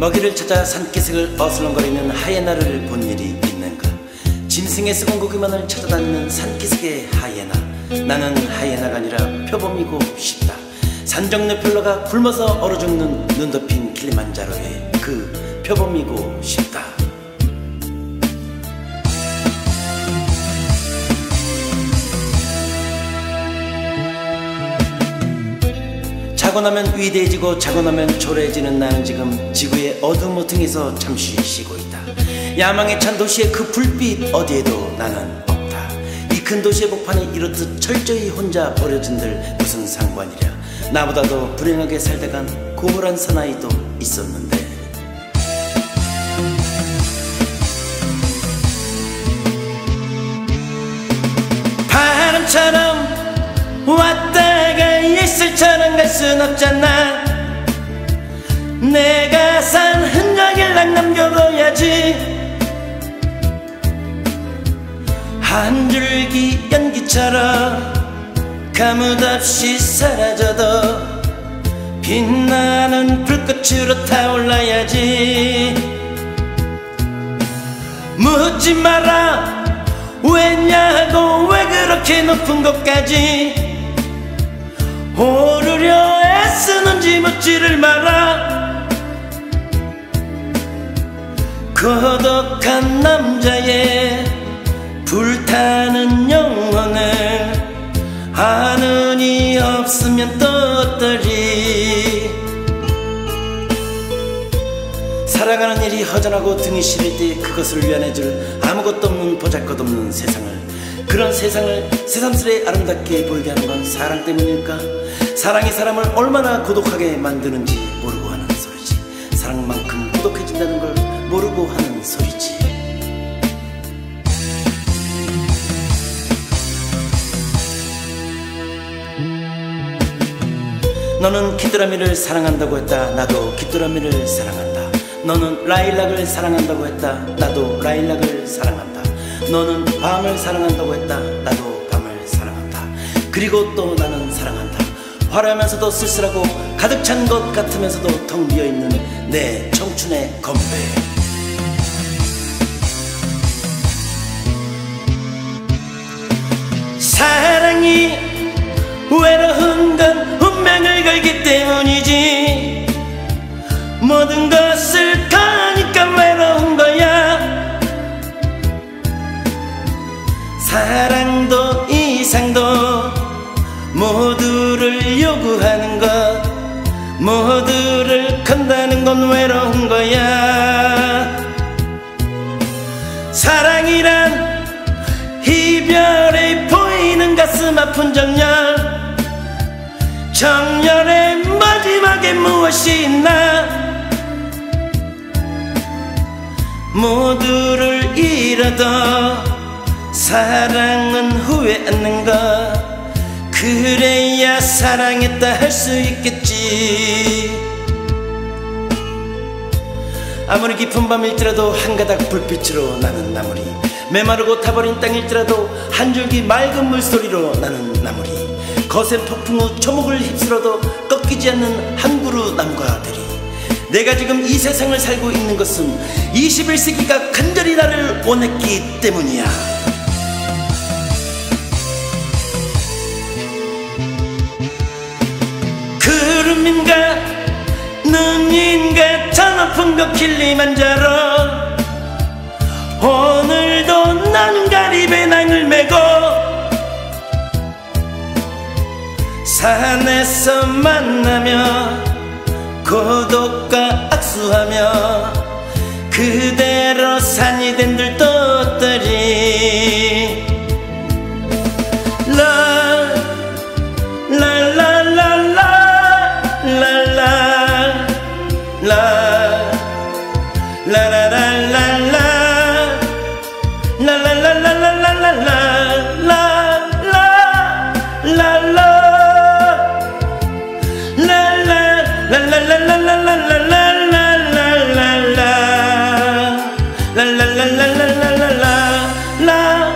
먹이를 찾아 산기슭을 어슬렁거리는 하이에나를 본 일이 있는가. 짐승의 썩은 고기만을 찾아다니는 산기슭의 하이에나. 나는 하이에나가 아니라 표범이고 싶다. 산정네플러가 굶어서 얼어 죽는 눈 덮인 킬리만자로의 그 표범이고 싶다. 자고 나면 위대해지고 자고 나면 초라해지는 나는 지금 지구의 어두운 모퉁이에서 잠시 쉬고 있다. 야망에 찬 도시의 그 불빛 어디에도 나는 없다. 이 큰 도시의 복판에 이렇듯 철저히 혼자 버려진들 무슨 상관이랴. 나보다도 불행하게 살다간 고물한 사나이도 있었는데. 바람처럼 왔다가 이슬처럼 갈 순 없잖아. 내가 산 흔적일랑 남겨둬야지. 한 줄기 연기처럼 가뭇없이 사라져도 빛나는 불꽃으로 타올라야지. 묻지 마라 왜냐고, 왜 그렇게 높은 곳까지 오르려 애쓰는지 묻지를 마라. 고독한 남자의 불타는 영혼을 아는 이 없으면 또 어떠리. 살아가는 일이 허전하고 등이 시릴 때 그것을 위안해줄 아무것도 없는 보잘것없는 세상을, 그런 세상을 새삼스레 아름답게 보이게 하는 건 사랑 때문일까? 사랑이 사람을 얼마나 고독하게 만드는지 모르고 하는 소리지. 사랑만큼 고독해진다는 걸 모르고 하는 소리지. 너는 귀뚜라미를 사랑한다고 했다. 나도 귀뚜라미를 사랑한다. 너는 라일락을 사랑한다고 했다. 나도 라일락을 사랑한다. 너는 밤을 사랑한다고 했다. 나도 밤을 사랑한다. 그리고 또 나는 사랑한다. 화려하면서도 쓸쓸하고 가득 찬 것 같으면서도 텅 비어있는 내 청춘의 건배. 사랑이 외로운 건 운명을 걸기 때문이지. 모든 것을 가니까 외로운 거야. 사랑도 이상도 모두를 요구하는 것, 모두를 건다는 건 외로운 거야. 사랑이란 이별에 보이는 가슴 아픈 정열, 정열의 마지막에 무엇이 있나. 모두를 잃어도 사랑은 후회 않는 것, 그래야 사랑했다 할 수 있겠지. 아무리 깊은 밤일지라도 한 가닥 불빛으로 나는 나무리, 메마르고 타버린 땅일지라도 한 줄기 맑은 물소리로 나는 나무리, 거센 폭풍 후 초목을 휩쓸어도 꺾이지 않는 한 그루 나무가 되리. 내가 지금 이 세상을 살고 있는 것은 21세기가 간절히 나를 원했기 때문이야. 구름인가 눈인가 저 높은 곳 킬리만자로, 오늘도 나는 가리배낭을 메고 산에서 만나며 고독과 악수하며 그대로 산이 된 들도 어떠리. la